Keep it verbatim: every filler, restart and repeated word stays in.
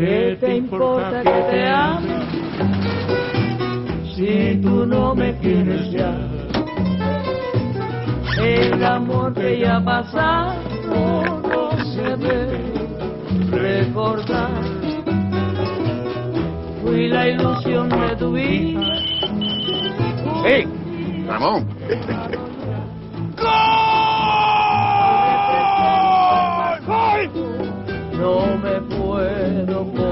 ¿Qué te importa que te ame si tú no me quieres ya? El amor que ya ha pasado no se debe recordar. Fui la ilusión de tu vida. ¡Sí! ¡Ramón! No me puedo